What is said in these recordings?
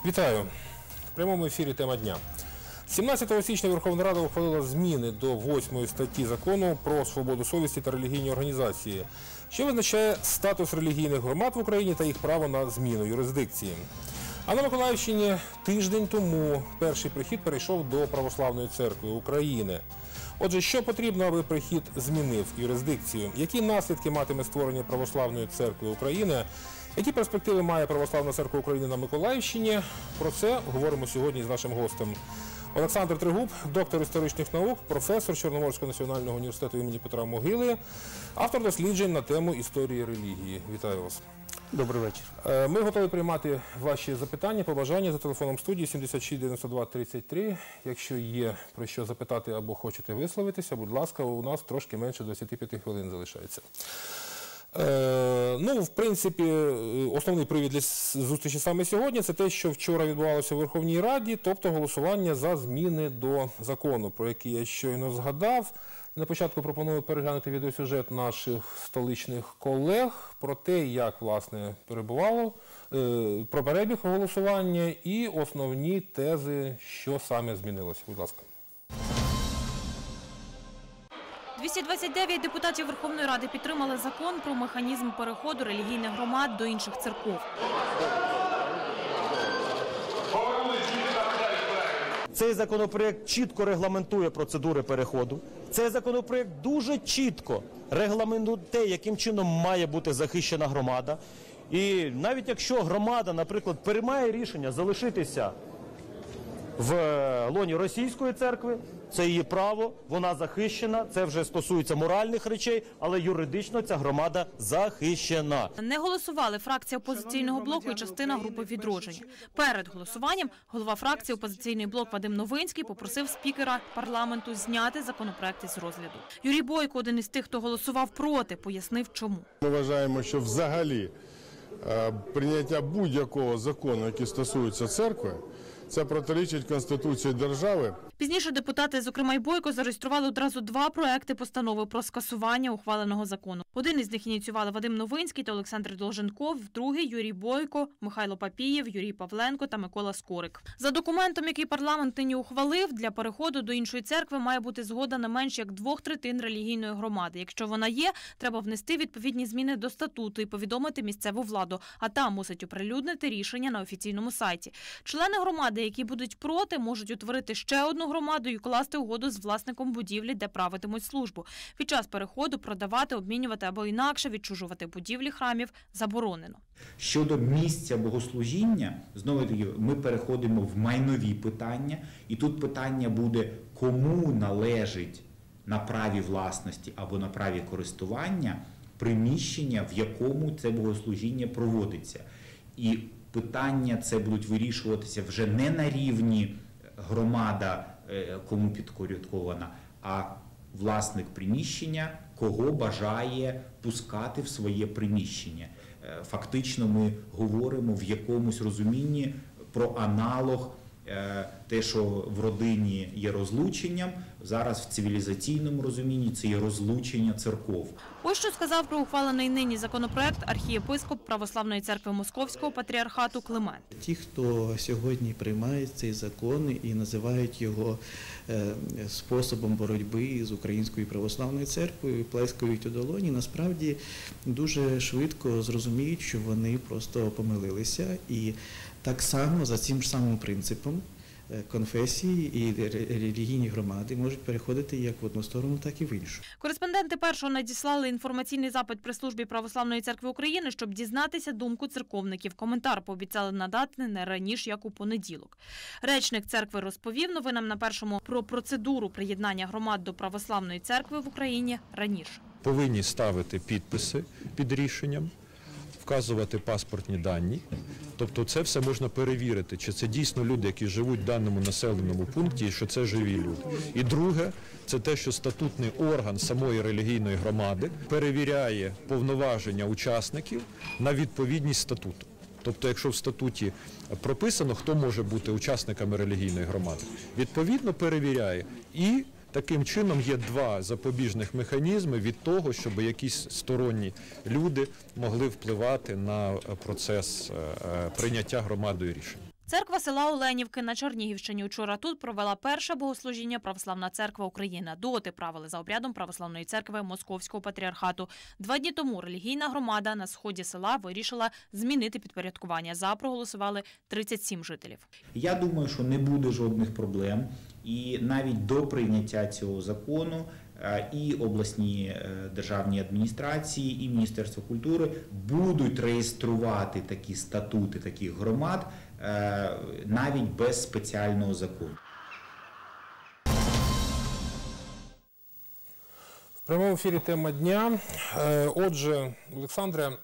Вітаю! В прямому ефірі тема дня. 17 січня Верховна Рада ухвалила зміни до 8 статті Закону про свободу совісті та релігійні організації, що визначає статус релігійних громад в Україні та їх право на зміну юрисдикції. А на Миколаївщині тиждень тому перший прихід перейшов до Православної церкви України. Отже, що потрібно, аби прихід змінив юрисдикцію? Які наслідки матиме створення Православної церкви України? Які перспективи має Православна церква України на Миколаївщині? Про це говоримо сьогодні з нашим гостем. Олександр Тригуб, доктор історичних наук, професор Чорноморського національного університету імені Петра Могили, автор досліджень на тему історії релігії. Вітаю вас. Добрий вечір. Ми готові приймати ваші запитання, побажання за телефоном студії 76 92 33. Якщо є про що запитати або хочете висловитися, будь ласка, у нас трошки менше 25 хвилин залишається. В принципі, основний привід для зустрічі саме сьогодні – це те, що вчора відбувалося у Верховній Раді, тобто голосування за зміни до закону, про який я щойно згадав. На початку пропоную переглянути відеосюжет наших столичних колег про те, як, власне, перебувало, про перебіг голосування і основні тези, що саме змінилося. Будь ласка. 229 депутатів Верховної Ради підтримали закон про механізм переходу релігійних громад до інших церков. Цей законопроект чітко регламентує процедури переходу. Цей законопроект дуже чітко регламентує те, яким чином має бути захищена громада. І навіть якщо громада, наприклад, приймає рішення залишитися в лоні російської церкви, це її право, вона захищена, це вже стосується моральних речей, але юридично ця громада захищена. Не голосували фракція «Опозиційного блоку» і частина групи «Відродження». Перед голосуванням голова фракції «Опозиційний блок» Вадим Новинський попросив спікера парламенту зняти законопроект із розгляду. Юрій Бойко, один із тих, хто голосував проти, пояснив, чому. Ми вважаємо, що взагалі прийняття будь-якого закону, який стосується церкви, це протирічить Конституції держави. Пізніше депутати, зокрема й Бойко, зареєстрували одразу два проекти постанови про скасування ухваленого закону. Один із них ініціювали Вадим Новинський та Олександр Долженков, другий – Юрій Бойко, Михайло Папієв, Юрій Павленко та Микола Скорик. За документом, який парламент нині ухвалив, для переходу до іншої церкви має бути згода не менш як 2/3 релігійної громади. Якщо вона є, треба внести відповідні зміни до статуту і повідомити місцеву владу, а та мусить оприлюднити рішення на офіційному сайті. Члени громади, які будуть проти, можуть утворити ще одну громаду і укласти угоду з власником будівлі, де правитимуть службу. Під час переходу продавати, обмінювати або інакше відчужувати будівлі храмів заборонено. Щодо місця богослужіння, знову-таки, ми переходимо в майнові питання, і тут питання буде, кому належить на праві власності або на праві користування приміщення, в якому це богослужіння проводиться. І питання це будуть вирішуватися вже не на рівні громада, кому підпорядкована, а власник приміщення, кого бажає пускати в своє приміщення. Фактично ми говоримо в якомусь розумінні про аналог, те, що в родині є розлученням, зараз в цивілізаційному розумінні це є розлучення церков. Ось що сказав про ухвалений нині законопроект архієпископ Православної церкви Московського патріархату Климент. Ті, хто сьогодні приймають цей закон і називають його способом боротьби з Українською Православною церквою, плескають у долоні, насправді дуже швидко зрозуміють, що вони просто помилилися. І так само, за цим ж самим принципом, конфесії і релігійні громади можуть переходити як в одну сторону, так і в іншу. Кореспонденти «Першого» надіслали інформаційний запит прес-службі Православної церкви України, щоб дізнатися думку церковників. Коментар пообіцяли надати не раніше, як у понеділок. Речник церкви розповів новинам на «Першому» про процедуру приєднання громад до Православної церкви в Україні раніше. Повинні ставити підписи під рішенням, вказувати паспортні дані. Тобто це все можна перевірити, чи це дійсно люди, які живуть в даному населеному пункті, і що це живі люди. І друге, це те, що статутний орган самої релігійної громади перевіряє повноваження учасників на відповідність статуту. Тобто, якщо в статуті прописано, хто може бути учасниками релігійної громади, відповідно перевіряє. І таким чином є два запобіжних механізми від того, щоб якісь сторонні люди могли впливати на процес прийняття громадою рішень. Церква села Оленівки на Чернігівщині. Учора тут провела перше богослужіння Православна церква Україна. Доти правили за обрядом Православної церкви Московського патріархату. 2 дні тому релігійна громада на сході села вирішила змінити підпорядкування. За проголосували 37 жителів. Я думаю, що не буде жодних проблем. І навіть до прийняття цього закону і обласні державні адміністрації, і Міністерство культури будуть реєструвати такі статути таких громад навіть без спеціального закону. В прямому ефірі тема дня. Отже, Олександре,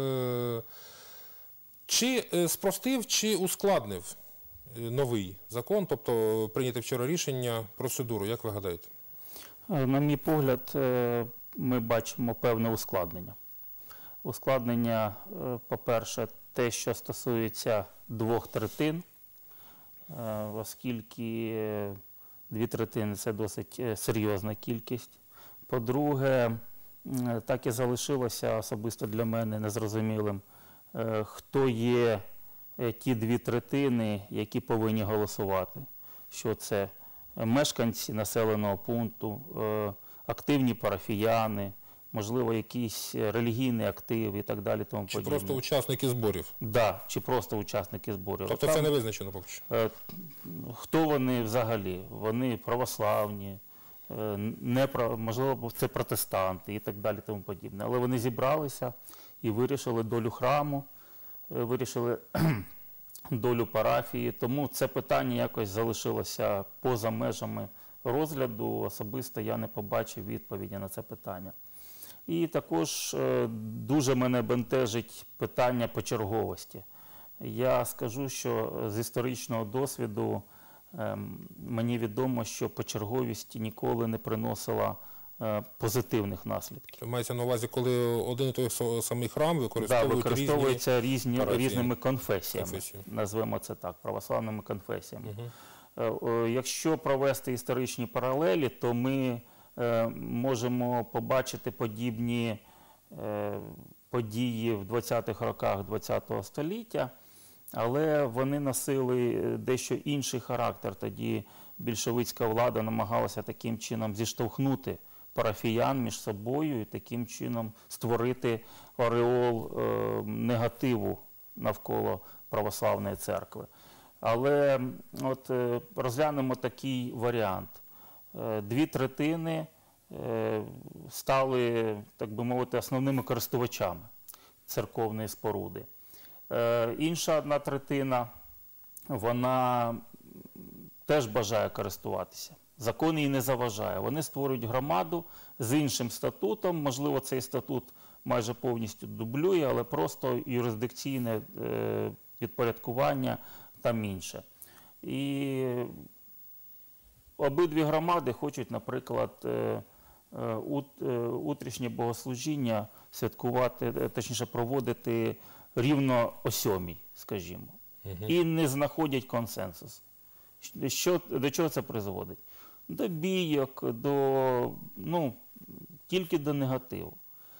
чи спростив, чи ускладнив новий закон, тобто прийняти вчора рішення, процедуру, як ви гадаєте? На мій погляд, ми бачимо певне ускладнення. Ускладнення, по-перше, те, що стосується 2/3, оскільки 2/3 – це досить серйозна кількість. По-друге, так і залишилося особисто для мене незрозумілим, хто є ті 2/3, які повинні голосувати. Що це мешканці населеного пункту, активні парафіяни, можливо, якийсь релігійний актив і так далі. Тому чи подібне. просто учасники зборів? Так, да, чи просто учасники зборів. Тобто це не визначено поки що? Хто вони взагалі? Вони православні, можливо, це протестанти і так далі. Тому подібне. Але вони зібралися і вирішили долю храму, вирішили долю парафії, тому це питання якось залишилося поза межами розгляду. Особисто я не побачив відповіді на це питання. І також дуже мене бентежить питання почерговості. Я скажу, що з історичного досвіду мені відомо, що почерговість ніколи не приносила позитивних наслідків. Мається на увазі, коли один і той самий храм використовується різними конфесіями, назвемо це так, православними конфесіями. Якщо провести історичні паралелі, то ми можемо побачити подібні події в 20-х роках ХХ століття, але вони носили дещо інший характер. Тоді більшовицька влада намагалася таким чином зіштовхнути парафіян між собою і таким чином створити ореол негативу навколо православної церкви. Але от розглянемо такий варіант. 2/3 стали, так би мовити, основними користувачами церковної споруди. Інша 1/3, вона теж бажає користуватися. Закон їй не заважає. Вони створюють громаду з іншим статутом. Можливо, цей статут майже повністю дублює, але просто юрисдикційне підпорядкування там інше. І обидві громади хочуть, наприклад, утрішнє богослужіння святкувати, точніше проводити рівно о 7-й, скажімо. І не знаходять консенсус. До чого це призводить? До бійок, тільки до негативу.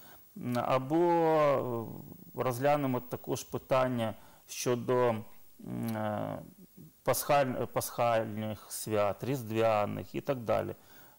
Або розглянемо також питання щодо пасхальних свят, різдвяних і так далі.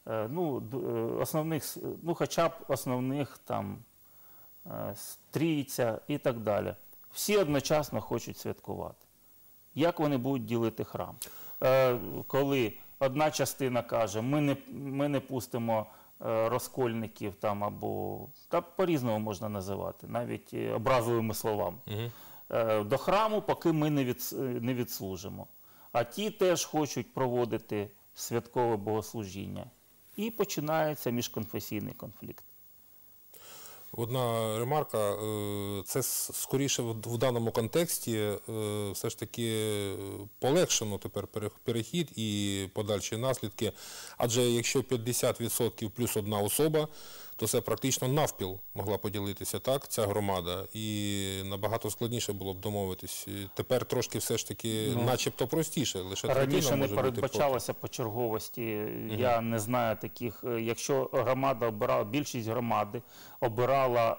Хоча б основних там Трійця і так далі. Всі одночасно хочуть святкувати. Як вони будуть ділити храм? Коли одна частина каже, ми не пустимо розкольників там або, по-різному можна називати, навіть образливими словами, до храму, поки ми не відслужимо. А ті теж хочуть проводити святкове богослужіння. І починається міжконфесійний конфлікт. Одна ремарка, це скоріше в даному контексті все ж таки полегшено тепер перехід і подальші наслідки. Адже якщо 50% плюс одна особа, то це практично навпіл могла поділитися, так, ця громада, і набагато складніше було б домовитись. Тепер трошки все ж таки начебто простіше, лише третина Раніше не може бути проти. передбачалося по черговості. Я не знаю таких. Якщо громада обирала, більшість громади обирала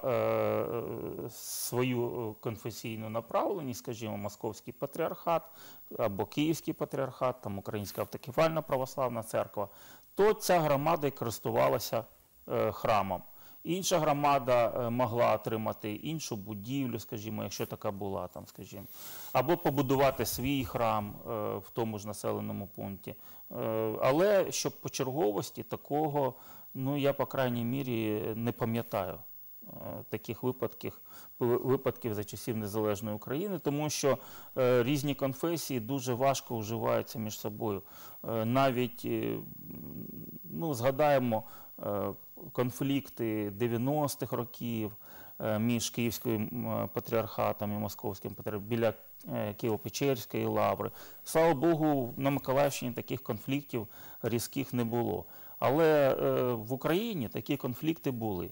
свою конфесійну направленість, скажімо, Московський патріархат або Київський патріархат, там Українська автокефальна православна церква, то ця громада і користувалася храмом. Інша громада могла отримати іншу будівлю, скажімо, якщо така була, там, скажімо, або побудувати свій храм в тому ж населеному пункті. Але щоб по черговості такого, ну, я, по крайній мірі, не пам'ятаю таких випадків за часів Незалежної України, тому що різні конфесії дуже важко вживаються між собою. Навіть, ну, згадаємо конфлікти 90-х років між Київським патріархатом і Московським патріархатом біля Києво-Печерської лаври. Слава Богу, на Миколаївщині таких конфліктів різких не було. Але в Україні такі конфлікти були.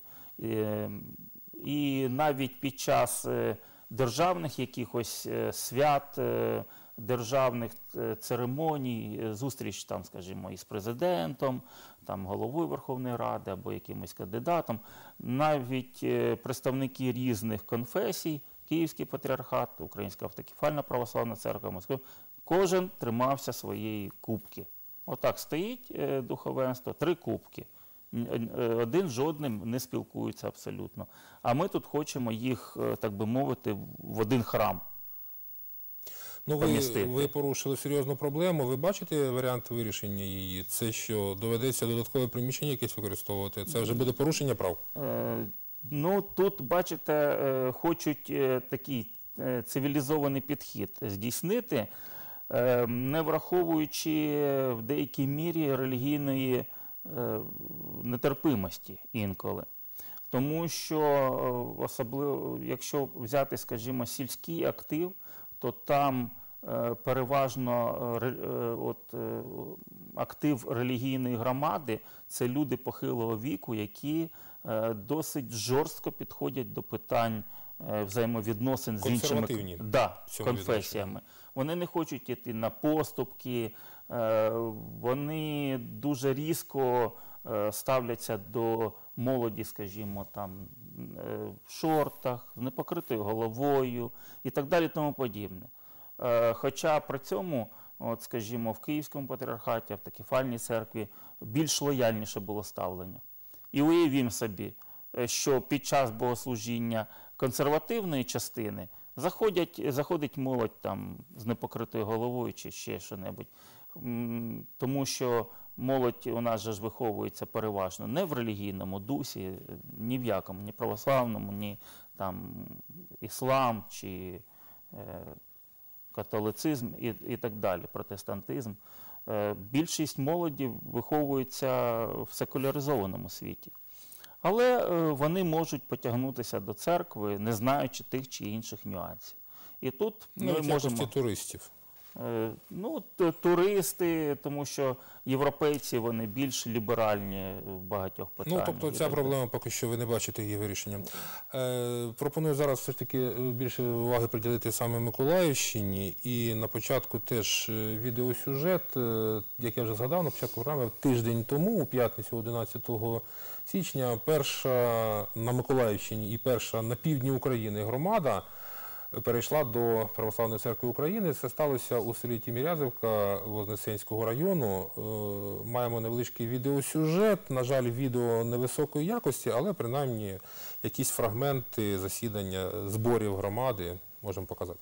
І навіть під час державних якихось свят, державних церемоній, зустріч там, скажімо, із президентом, там, головою Верховної Ради або якимось кандидатом, навіть представники різних конфесій, Київський патріархат, Українська автокефальна православна церква, Москва, кожен тримався своєї кубки. Отак стоїть духовенство, 3 кубки. Один з жодним не спілкується абсолютно. А ми тут хочемо їх, так би мовити, в один храм. Ну, ви порушили серйозну проблему. Ви бачите варіант вирішення її? Це що, доведеться додаткове приміщення якесь використовувати? Це вже буде порушення прав? Ну, тут, бачите, хочуть такий цивілізований підхід здійснити, не враховуючи в деякій мірі релігійної нетерпимості інколи. Тому що, особливо, якщо взяти, скажімо, сільський актив, то там переважно актив релігійної громади – це люди похилого віку, які досить жорстко підходять до питань взаємовідносин з іншими конфесіями. Вони не хочуть йти на поступки, вони дуже різко ставляться до молоді, скажімо, там, в шортах, з непокритою головою і так далі, тому подібне. Хоча при цьому, от, скажімо, в Київському патріархаті, в автокефальній церкві більш лояльніше було ставлення. І уявімо собі, що під час богослужіння консервативної частини заходить молодь там з непокритою головою чи ще що-небудь. Тому що молодь у нас же ж виховується переважно не в релігійному дусі, ні в якому, ні православному, ні там іслам чи католицизм і так далі, протестантизм. Більшість молоді виховується в секуляризованому світі. Але вони можуть потягнутися до церкви, не знаючи тих чи інших нюансів. І тут ми можемо... туристів. Ну, туристи, тому що європейці, вони більш ліберальні в багатьох питаннях. Ну, тобто ця проблема поки що ви не бачите її вирішенням. Пропоную зараз все ж таки більше уваги приділити саме Миколаївщині. І на початку теж відеосюжет, як я вже згадав, на початку програми, тиждень тому, у п'ятницю 11 січня, перша на Миколаївщині і перша на півдні України громада перейшла до Православної церкви України. Це сталося у селі Тімірязівка Вознесенського району. Маємо невеличкий відеосюжет. На жаль, відео невисокої якості, але принаймні якісь фрагменти засідання зборів громади можемо показати.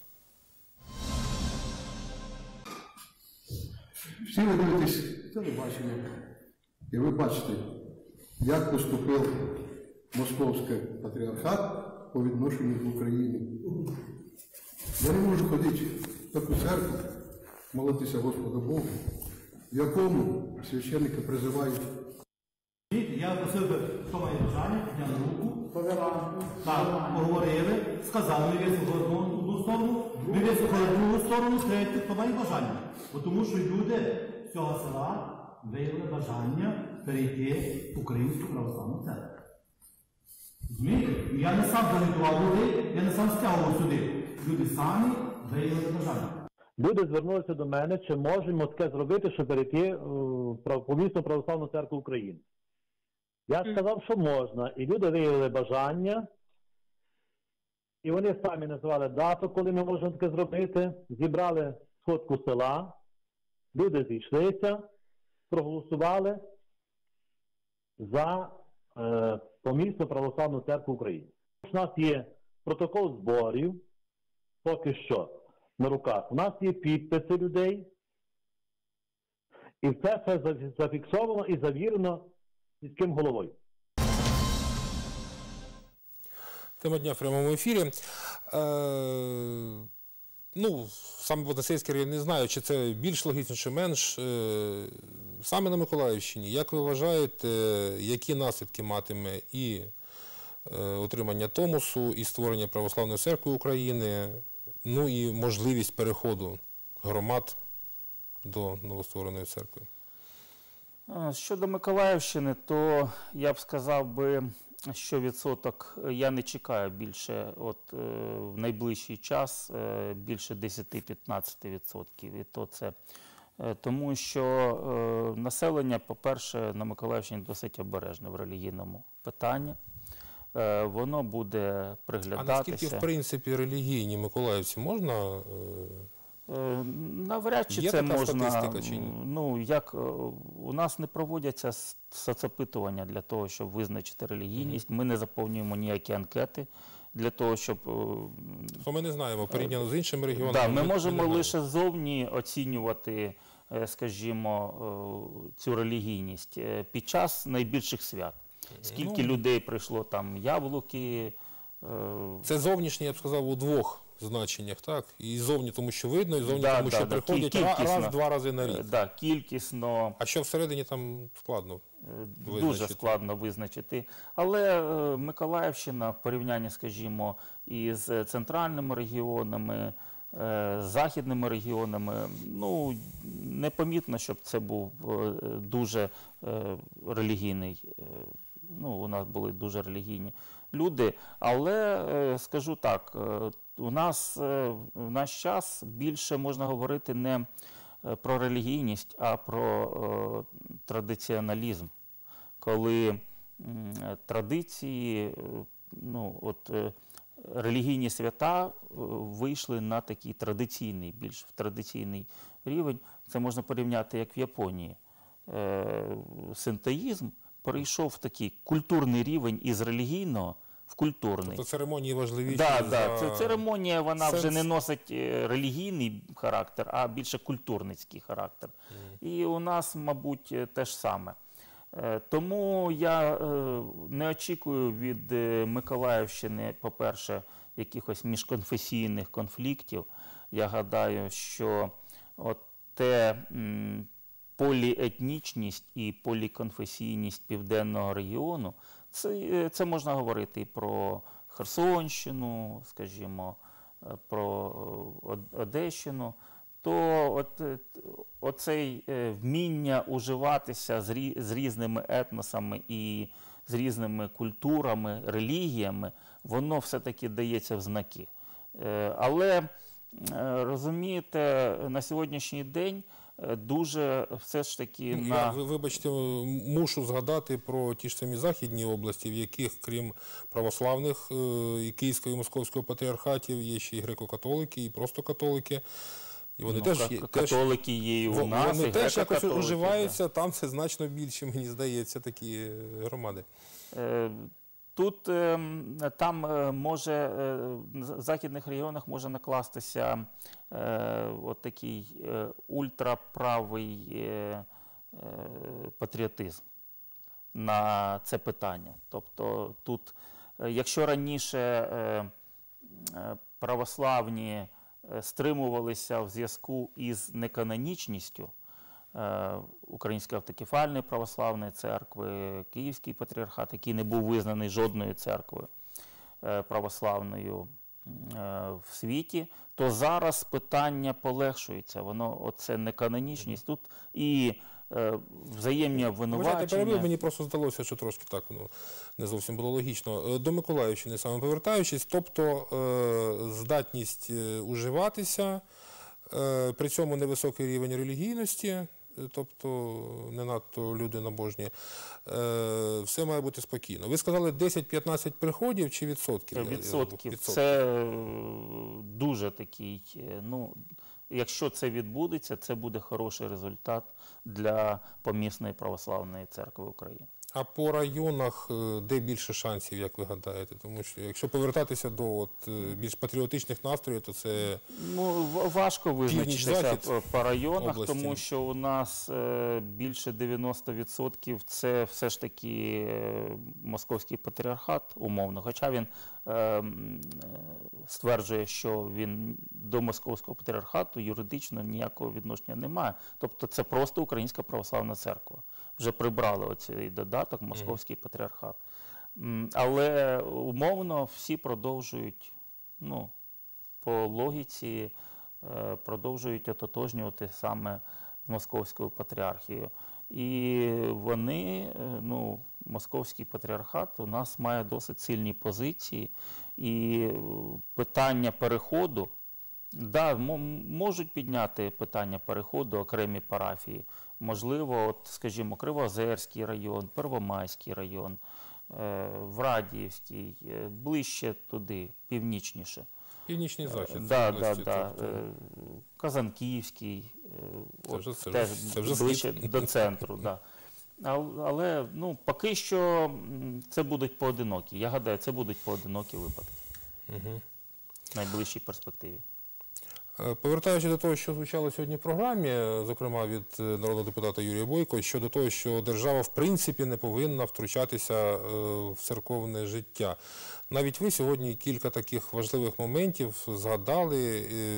Всі ви дивитесь телебачення, і ви бачите, як поступив Московський патріархат по відношенню до України. Я не можу ходити в таку церкву, молитися Господу Богу, в якому священники призивають. Я просив би, хто має бажання, підняли руку, так, поговорили, сказали, ми вислухали одну сторону, ми вислухали другу сторону, третю, хто має бажання. Тому що люди з цього села виявили бажання перейти в Українську православну церкву. Я не сам загітував людей, я не сам стягував сюди. Люди самі виявили бажання. Люди звернулися до мене, чи можемо таке зробити, щоб перейти в помісну православну церкву України. Я сказав, що можна, і люди виявили бажання, і вони самі називали дату, коли ми можемо таке зробити, зібрали сходку села, люди зійшлися, проголосували за помісну православну церкву України. У нас є протокол зборів, поки що, на руках. У нас є підписи людей, і все зафіксовано і завірено міським головою. Тема дня в прямому ефірі. Саме Водосейський район, не знаю, чи це більш логічно, чи менш. Саме на Миколаївщині, як ви вважаєте, які наслідки матиме і отримання Томосу, і створення Православної церкви України, ну і можливість переходу громад до новоствореної церкви? Щодо Миколаївщини, то я б сказав би, що відсоток я не чекаю більше в найближчий час, більше 10-15%. І то це тому, що населення, по-перше, на Миколаївщині досить обережне в релігійному питанні. Воно буде приглядатися. А наскільки, в принципі, релігійні миколаївці можна? Навряд чи є це така можна. Статистика, чи ні? У нас не проводяться соцопитування для того, щоб визначити релігійність. Ми не заповнюємо ніякі анкети для того, щоб... Ми не знаємо, порівняно з іншими регіонами. Ми можемо лише ззовні оцінювати, скажімо, цю релігійність під час найбільших свят. Скільки людей прийшло, там, яблуки... Це зовнішнє, я б сказав, у двох значеннях, так? І зовні, тому що видно, і зовні, тому що приходять раз-два рази на рік. Так, кількісно. А що всередині там складно визначити? Дуже складно визначити. Але Миколаївщина в порівнянні, скажімо, із центральними регіонами, західними регіонами, непомітно, щоб це був дуже релігійний, у нас були дуже релігійні люди, але скажу так, у нас в наш час більше можна говорити не про релігійність, а про традиціоналізм, коли традиції, релігійні свята вийшли на такий традиційний, більш традиційний рівень. Це можна порівняти, як в Японії. Синтоїзм перейшов в такий культурний рівень із релігійного в культурний. Тобто церемонії важливіші? Так. Церемонія, вона вже не носить релігійний характер, а більше культурницький характер. І у нас, мабуть, те ж саме. Тому я не очікую від Миколаївщини, по-перше, якихось міжконфесійних конфліктів. Я гадаю, що поліетнічність і поліконфесійність південного регіону, це можна говорити і про Херсонщину, скажімо, про Одещину, то оцей вміння уживатися з різними етносами і з різними культурами, релігіями, воно все-таки дається в знаки. Але, розумієте, на сьогоднішній день дуже все ж таки Вибачте, мушу згадати про ті ж самі західні області, в яких, крім православних і Київського і Московського патріархатів, є ще і греко-католики, і просто католики. І вони католики є і у нас, вони теж якось уживаються, там це значно більше, мені здається, такі громади. Тут, там може, в західних регіонах може накластися такий ультраправий патріотизм на це питання. Тобто тут, якщо раніше православні стримувалися в зв'язку із неканонічністю Української автокефальної православної церкви, Київський патріархат, який не був визнаний жодною церквою православною в світі, то зараз питання полегшується. Оце неканонічність. Тут і взаємні Вважайте, обвинувачення. перебив, мені просто здалося, що трошки так воно не зовсім було логічно. До Миколаївщини саме повертаючись, тобто здатність уживатися, при цьому невисокий рівень релігійності, тобто не надто люди набожні, все має бути спокійно. Ви сказали 10-15 приходів чи відсотків? Відсотків. Це дуже такий, ну, якщо це відбудеться, це буде хороший результат для помісної православної церкви України. А по районах де більше шансів, як ви гадаєте? Тому що якщо повертатися до більш патріотичних настроїв, то це Ну, важко визначитися по районах, області. тому що у нас більше 90% це все ж таки московський патріархат, умовно. Хоча він стверджує, що він до московського патріархату юридично ніякого відношення не має. Тобто це просто Українська православна церква. Вже прибрали оцей додаток московський патріархат. Але умовно всі продовжують, ну, по логіці, продовжують ототожнювати саме з московською патріархією. І вони, ну, московський патріархат у нас має досить сильні позиції. І питання переходу, да, можуть підняти питання переходу окремі парафії. Можливо, от, скажімо, Кривоозерський район, Первомайський район, Врадіївський, ближче туди, північніше. Північний захід. Да. Казанківський, теж ближче до центру. Да. Але ну, поки що це будуть поодинокі. Я гадаю, це будуть поодинокі випадки в найближчій перспективі. Повертаючись до того, що звучало сьогодні в програмі, зокрема від народного депутата Юрія Бойко, щодо того, що держава в принципі не повинна втручатися в церковне життя. Навіть ви сьогодні кілька таких важливих моментів згадали,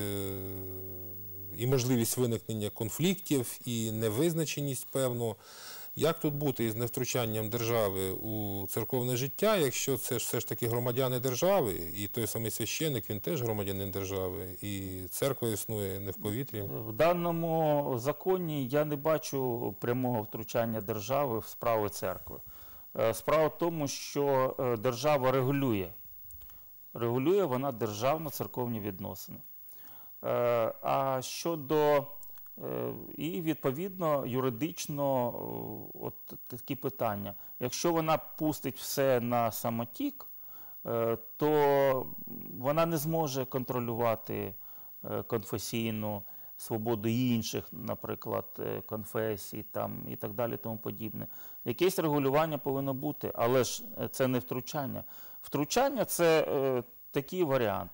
і можливість виникнення конфліктів, і невизначеність певну. Як тут бути із невтручанням держави у церковне життя, якщо це все ж таки громадяни держави, і той самий священник, він теж громадянин держави, і церква існує не в повітрі? В даному законі я не бачу прямого втручання держави в справи церкви. Справа в тому, що держава регулює. Регулює вона державно-церковні відносини. А щодо і, відповідно, юридично от такі питання. Якщо вона пустить все на самотік, то вона не зможе контролювати конфесійну свободу інших, наприклад, конфесій там, і так далі, тому подібне. Якесь регулювання повинно бути, але ж це не втручання. Втручання – це такий варіант,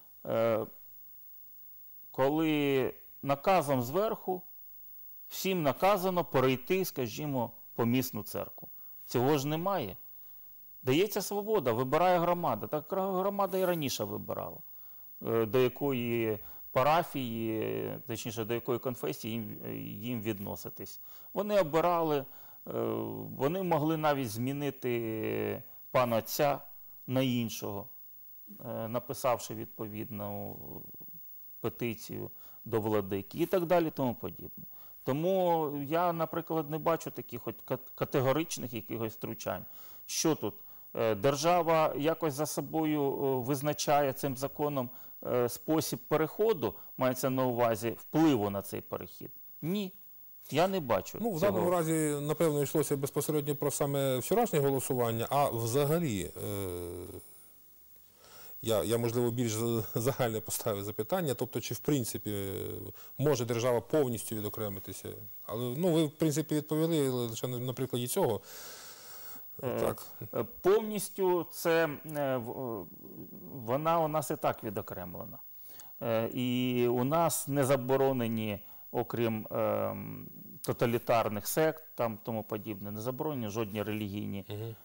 коли наказом зверху всім наказано перейти, скажімо, помісну церкву. Цього ж немає. Дається свобода, вибирає громада. Так громада і раніше вибирала, до якої парафії, точніше, до якої конфесії їм відноситись. Вони обирали, вони могли навіть змінити пана отця на іншого, написавши відповідну петицію до владики і так далі, тому подібне. Тому я, наприклад, не бачу таких категоричних якихось втручань. Що тут? Держава якось за собою визначає цим законом спосіб переходу, мається на увазі впливу на цей перехід? Ні. Я не бачу. Ну, в даному разі, напевно, йшлося безпосередньо про саме вчорашнє голосування, а взагалі, я, можливо, більш загальне поставив запитання, тобто, чи, в принципі, може держава повністю відокремитися? Але, ну, ви, в принципі, відповіли лише на прикладі цього. Так. Повністю це, вона у нас і так відокремлена. І у нас не заборонені, окрім тоталітарних сект, там тому подібне, не заборонені жодні релігійні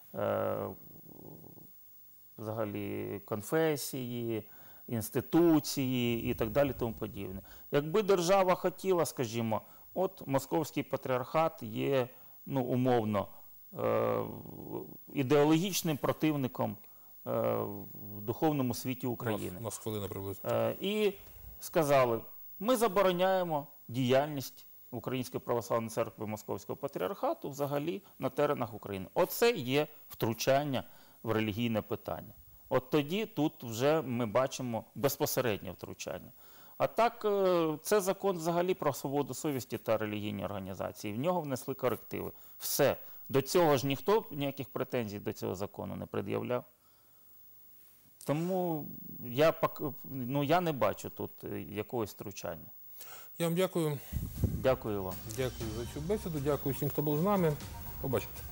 взагалі конфесії, інституції і так далі тому подібне. Якби держава хотіла, скажімо, от московський патріархат є, ну, умовно, ідеологічним противником в духовному світі України. У нас хвилина приблизно. І сказали, ми забороняємо діяльність Української православної церкви Московського патріархату взагалі на теренах України. Оце є втручання в релігійне питання. От тоді тут вже ми бачимо безпосереднє втручання. А так, це закон взагалі про свободу совісті та релігійні організації. В нього внесли корективи. Все. До цього ж ніхто ніяких претензій до цього закону не пред'являв. Тому я не бачу тут якогось втручання. Я вам дякую. Дякую вам. Дякую за цю бесіду. Дякую всім, хто був з нами. Побачимось.